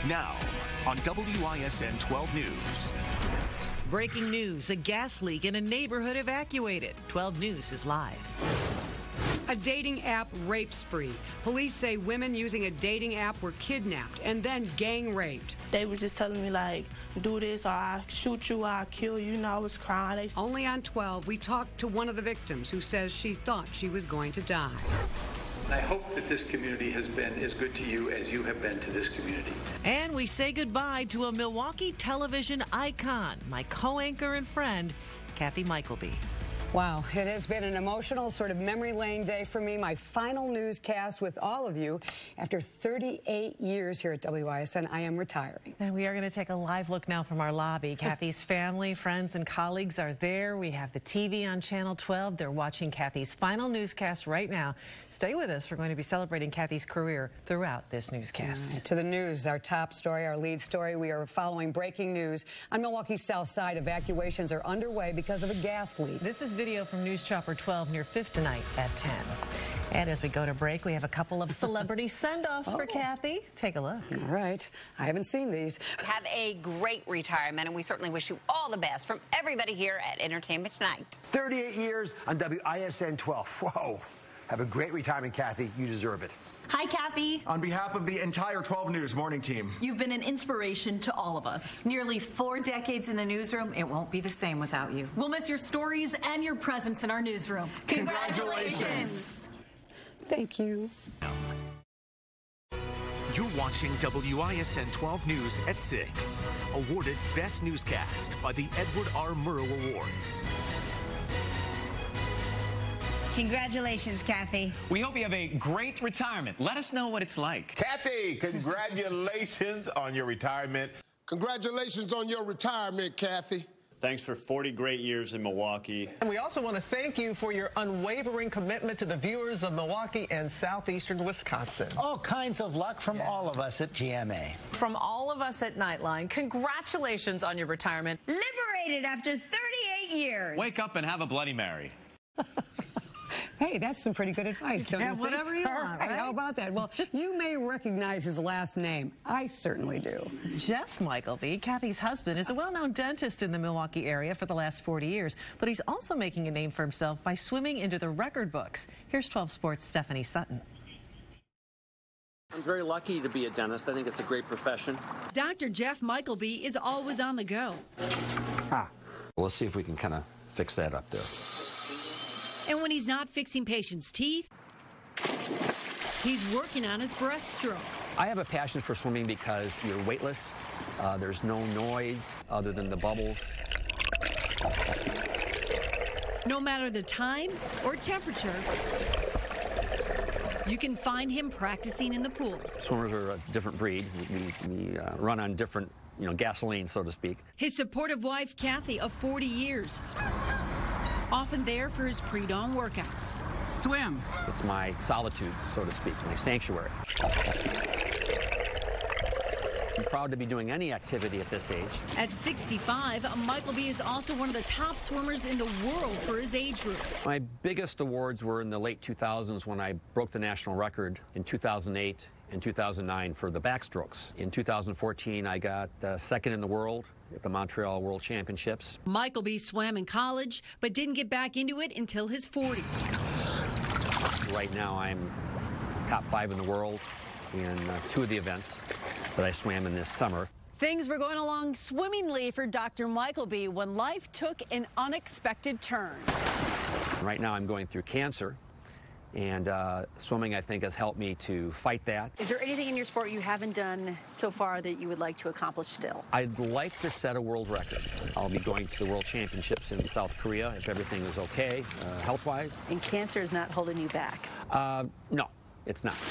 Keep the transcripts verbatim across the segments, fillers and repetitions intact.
Now on W I S N twelve News. Breaking news, a gas leak in a neighborhood evacuated. twelve News is live. A dating app rape spree. Police say women using a dating app were kidnapped and then gang raped. They were just telling me, like, do this or I'll shoot you or I'll kill you. You know, I was crying. They... Only on twelve, we talked to one of the victims who says she thought she was going to die. I hope that this community has been as good to you as you have been to this community. And we say goodbye to a Milwaukee television icon, my co-anchor and friend, Kathy Michaelby. Wow, it has been an emotional sort of memory lane day for me. My final newscast with all of you. After thirty-eight years here at W I S N, I am retiring. And we are going to take a live look now from our lobby. Kathy's family, friends, and colleagues are there. We have the T V on Channel twelve. They're watching Kathy's final newscast right now. Stay with us. We're going to be celebrating Kathy's career throughout this newscast. Right, to the news, our top story, our lead story. We are following breaking news. On Milwaukee's south side, evacuations are underway because of a gas leak. This is video from News Chopper twelve near Fifth tonight at ten. And as we go to break, we have a couple of celebrity send-offs oh. for Kathy. Take a look. All right. I haven't seen these. Have a great retirement, and we certainly wish you all the best from everybody here at Entertainment Tonight. thirty-eight years on W I S N twelve. Whoa. Have a great retirement, Kathy. You deserve it. Hi, Kathy. On behalf of the entire twelve News morning team. You've been an inspiration to all of us. Nearly four decades in the newsroom, it won't be the same without you. We'll miss your stories and your presence in our newsroom. Congratulations. Congratulations. Thank you. You're watching W I S N twelve News at six. Awarded Best Newscast by the Edward R. Murrow Awards. Congratulations, Kathy. We hope you have a great retirement. Let us know what it's like. Kathy, congratulations on your retirement. Congratulations on your retirement, Kathy. Thanks for forty great years in Milwaukee. And we also want to thank you for your unwavering commitment to the viewers of Milwaukee and southeastern Wisconsin. All kinds of luck from yeah. all of us at G M A. From all of us at Nightline, congratulations on your retirement. Liberated after thirty-eight years. Wake up and have a Bloody Mary. Hey, that's some pretty good advice, don't yeah, you think? Whatever you want, right? How about that? Well, you may recognize his last name. I certainly do. Jeff Michaelby, Kathy's husband, is a well-known dentist in the Milwaukee area for the last forty years, but he's also making a name for himself by swimming into the record books. Here's twelve Sports' Stephanie Sutton. I'm very lucky to be a dentist. I think it's a great profession. Doctor Jeff Michaelby is always on the go. Ah. We'll see if we can kind of fix that up there. And when he's not fixing patients' teeth, he's working on his breaststroke. I have a passion for swimming because you're weightless. Uh, there's no noise other than the bubbles. No matter the time or temperature, you can find him practicing in the pool. Swimmers are a different breed. We, we uh, run on different, you know, gasoline, so to speak. His supportive wife, Kathy, of forty years. Often there for his pre-dawn workouts. Swim. It's my solitude, so to speak, my sanctuary. I'm proud to be doing any activity at this age. At sixty-five, Michaelby is also one of the top swimmers in the world for his age group. My biggest awards were in the late two thousands when I broke the national record in two thousand eight and two thousand nine for the backstrokes. In two thousand fourteen, I got uh, second in the world at the Montreal World Championships. Michaelby swam in college, but didn't get back into it until his forties. Right now, I'm top five in the world in uh, two of the events that I swam in this summer. Things were going along swimmingly for Doctor Michaelby when life took an unexpected turn. Right now, I'm going through cancer. And uh, swimming, I think, has helped me to fight that. Is there anything in your sport you haven't done so far that you would like to accomplish still? I'd like to set a world record. I'll be going to the World Championships in South Korea if everything is okay, uh, health-wise. And cancer is not holding you back? Uh, no, it's not.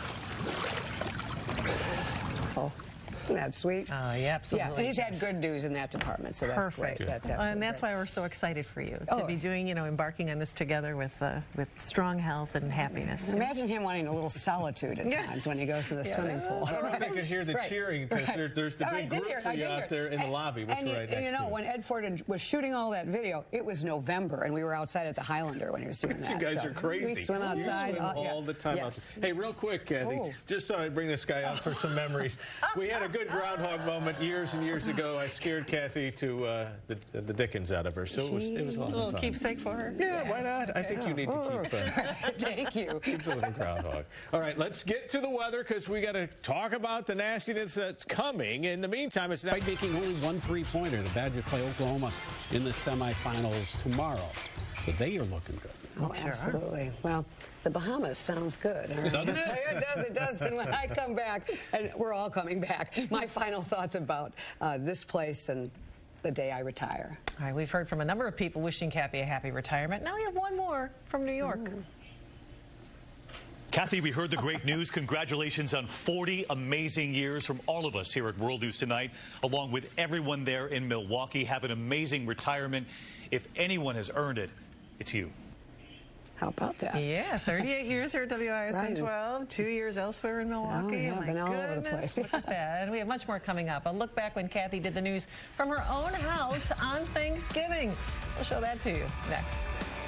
Oh. Isn't that sweet? Oh, yeah, absolutely. Yeah, and he's had good news in that department, so that's Perfect. great. That's absolutely and that's great. why we're so excited for you to oh. be doing, you know, embarking on this together with uh, with strong health and happiness. Imagine him wanting a little solitude at times when he goes to the yeah. swimming pool. I don't know if you can hear the right. cheering because right. there's, there's the oh, big group for you out there in the lobby, which and, we're right and next you know, to. when Ed Ford was shooting all that video, it was November, and we were outside at the Highlander when he was doing that. You guys so. are crazy. We swim outside. You swim uh, all yeah. the time yes. outside. Hey, real quick, Kathy, oh. just so I bring this guy out for some memories. We had a good good groundhog moment years and years ago. I scared Kathy to uh, the, the Dickens out of her, so it was, it was a lot a little of fun. keepsake for her? Yeah, yes. Why not? I think you need to keep uh, Thank you. keep the little groundhog. All right, let's get to the weather because we got to talk about the nastiness that's coming. In the meantime, it's now making only one three-pointer. The Badgers play Oklahoma in the semifinals tomorrow, so they are looking good. Oh, absolutely. Well, the Bahamas sounds good. Doesn't it? It does, it does. And when I come back, and we're all coming back, my final thoughts about uh, this place and the day I retire. All right, we've heard from a number of people wishing Kathy a happy retirement. Now we have one more from New York. Mm. Kathy, we heard the great news. Congratulations on forty amazing years from all of us here at World News Tonight, along with everyone there in Milwaukee. Have an amazing retirement. If anyone has earned it, it's you. How about that? Yeah, thirty-eight years here at W I S N right. twelve, two years elsewhere in Milwaukee. Oh, yeah, oh my been all goodness, over the place. Look at that. And we have much more coming up. A look back when Kathy did the news from her own house on Thanksgiving. We'll show that to you next.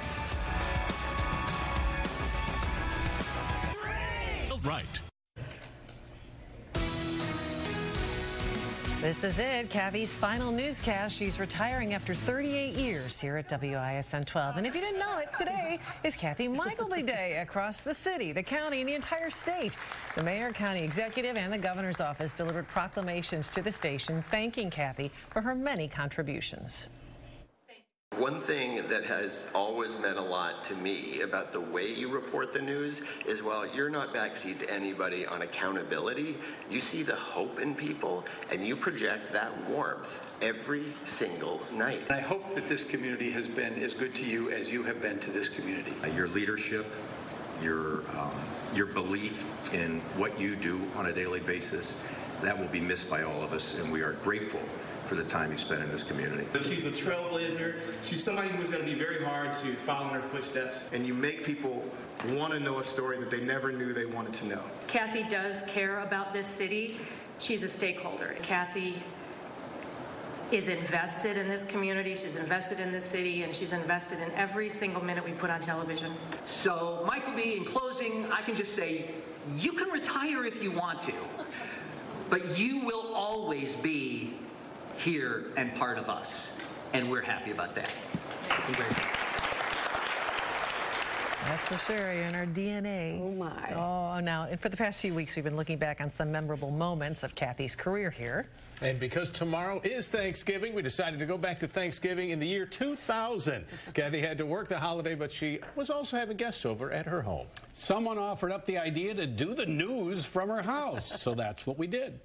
Right. This is it, Kathy's final newscast. She's retiring after thirty-eight years here at W I S N twelve. And if you didn't know it, today is Kathy Michaelby Day across the city, the county, and the entire state. The mayor, county executive, and the governor's office delivered proclamations to the station thanking Kathy for her many contributions. One thing that has always meant a lot to me about the way you report the news is while you're not backseat to anybody on accountability, you see the hope in people and you project that warmth every single night. And I hope that this community has been as good to you as you have been to this community. Your leadership, your, um, your belief in what you do on a daily basis, that will be missed by all of us, and we are grateful for the time you spent in this community. She's a trailblazer. She's somebody who's going to be very hard to follow in her footsteps. And you make people want to know a story that they never knew they wanted to know. Kathy does care about this city. She's a stakeholder. Kathy is invested in this community. She's invested in this city, and she's invested in every single minute we put on television. So, Michaelby, in closing, I can just say, you can retire if you want to, but you will always be here and part of us, and we're happy about that. That's for sure, in our D N A. Oh, my. Oh, now, and for the past few weeks, we've been looking back on some memorable moments of Kathy's career here. And because tomorrow is Thanksgiving, we decided to go back to Thanksgiving in the year two thousand. Kathy had to work the holiday, but she was also having guests over at her home. Someone offered up the idea to do the news from her house, so that's what we did.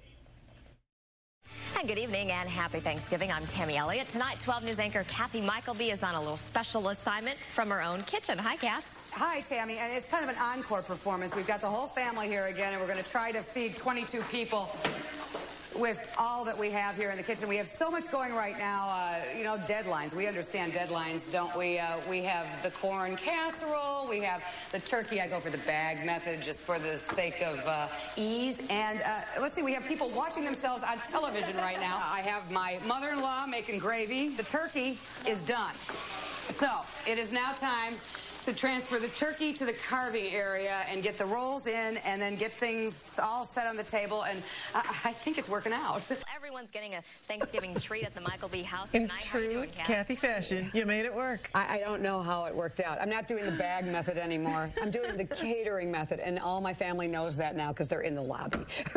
And good evening and happy Thanksgiving. I'm Tammy Elliott. Tonight, twelve News anchor Kathy Michaelby is on a little special assignment from her own kitchen. Hi, Kath. Hi, Tammy. And it's kind of an encore performance. We've got the whole family here again, and we're going to try to feed twenty-two people with all that we have here in the kitchen. We have so much going right now, uh, you know, deadlines. We understand deadlines, don't we? Uh, we have the corn casserole. We have the turkey. I go for the bag method just for the sake of uh, ease. And uh, let's see, we have people watching themselves on television right now. I have my mother-in-law making gravy. The turkey is done. So it is now time to transfer the turkey to the carving area and get the rolls in and then get things all set on the table. And I, I think it's working out. Everyone's getting a Thanksgiving treat at the Michaelby house In tonight. true doing, Kathy fashion, you made it work. I, I don't know how it worked out. I'm not doing the bag method anymore. I'm doing the catering method, and all my family knows that now because they're in the lobby.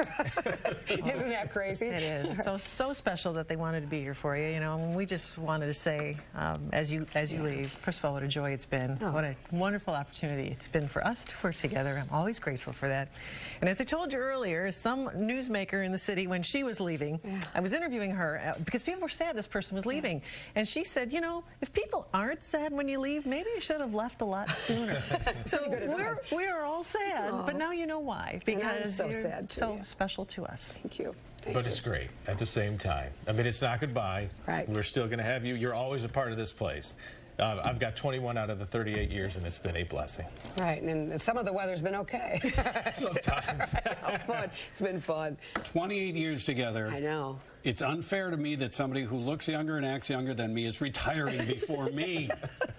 Isn't that crazy? It is. It's so so special that they wanted to be here for you. You know, and we just wanted to say, um, as you as you yeah. leave, first of all, what a joy it's been. Oh. What a wonderful opportunity it's been for us to work together. I'm always grateful for that. And as I told you earlier, some newsmaker in the city, when she was leaving, yeah. I was interviewing her uh, because people were sad this person was leaving. Yeah. And she said, you know, if people aren't sad when you leave, maybe you should have left a lot sooner. So we're, we are all sad, oh. but now you know why. Because so you're sad too, so yeah. special to us. Thank you. Thank but you. It's great at the same time. I mean, it's not goodbye. Right. We're still going to have you. You're always a part of this place. Uh, I've got twenty-one out of the thirty-eight years, and it's been a blessing. Right, and some of the weather's been okay. Sometimes. How fun. It's been fun. twenty-eight years together. I know. It's unfair to me that somebody who looks younger and acts younger than me is retiring before me.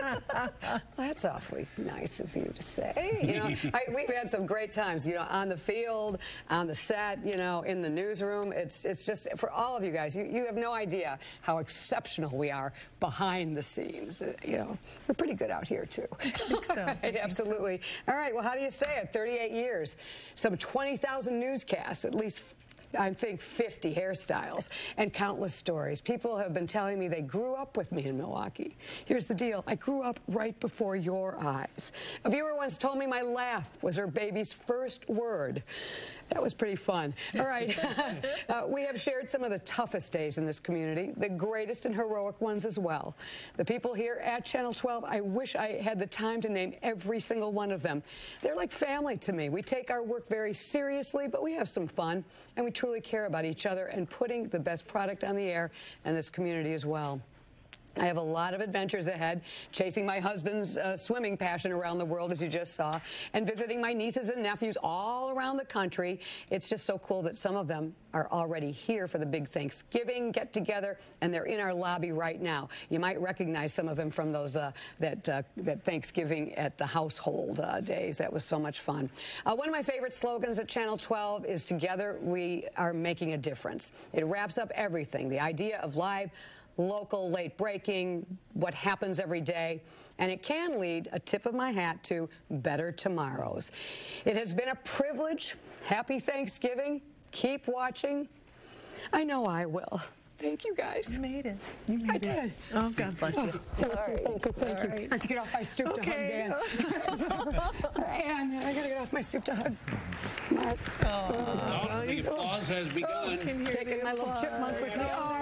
That's awfully nice of you to say. You know, I, we've had some great times, you know, on the field, on the set, you know, in the newsroom. It's it's just, for all of you guys, you, you have no idea how exceptional we are behind the scenes. Uh, you know, we're pretty good out here, too. I think so. Right, absolutely. All right, well, how do you say it? thirty-eight years, some twenty thousand newscasts, at least I think fifty hairstyles, and countless stories. People have been telling me they grew up with me in Milwaukee. Here's the deal. I grew up right before your eyes. A viewer once told me my laugh was her baby's first word. That was pretty fun. All right. uh, we have shared some of the toughest days in this community, the greatest and heroic ones as well. The people here at Channel twelve, I wish I had the time to name every single one of them. They're like family to me. We take our work very seriously, but we have some fun, and we truly care about each other and putting the best product on the air and this community as well. I have a lot of adventures ahead, chasing my husband's uh, swimming passion around the world, as you just saw, and visiting my nieces and nephews all around the country. It's just so cool that some of them are already here for the big Thanksgiving get-together, and they're in our lobby right now. You might recognize some of them from those uh, that, uh, that Thanksgiving at the household uh, days. That was so much fun. Uh, one of my favorite slogans at Channel twelve is "Together we are making a difference." It wraps up everything, the idea of live, local, late breaking, what happens every day, and it can lead, a tip of my hat, to better tomorrows. It has been a privilege. Happy Thanksgiving. Keep watching. I know I will. Thank you, guys. You made it. You made I it. did. Oh, God bless you. Oh, thank you, thank you, thank you. Right. I have to get off my stoop Okay. to hug Dan. Ann, I gotta get off my stoop to hug Mark. Oh, the applause has begun. Taking my little chipmunk with me.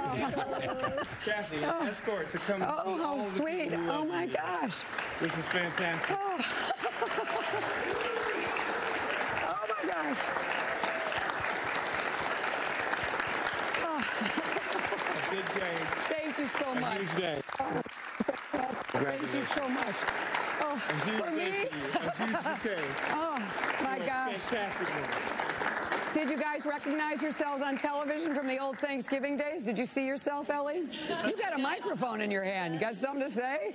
Oh, Kathy, Oh. escort to come and see oh how all the sweet. people who Oh, love my you. gosh. This is fantastic. Oh, oh my gosh. A big day. Thank you so A much. huge day. Thank you so much. Oh, A huge for day me? for you. A huge bouquet. Oh, my You're a gosh. Fantastic one. Did you guys recognize yourselves on television from the old Thanksgiving days? Did you see yourself, Ellie? You got a microphone in your hand. You got something to say?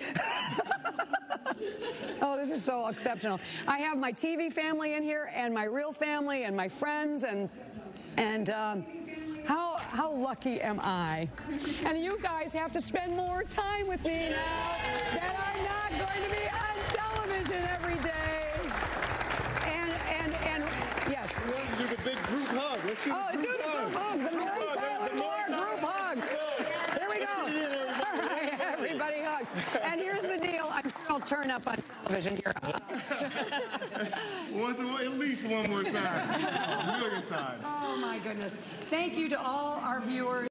Oh, this is so exceptional. I have my T V family in here, and my real family, and my friends, and and um, how how lucky am I? And you guys have to spend more time with me now that I'm not going to be on television every day. And and and yes. We want to do the big group hug. Let's do Oh, the do group the hug. group hug, the Mary hug. Tyler The Moore Mary group Tyler- hug. Here we go. Let's get it in, everybody. All right, everybody hugs. And here's the deal. I'm sure I'll turn up on television here. Once, at least one more time. A million times. Oh, my goodness. Thank you to all our viewers.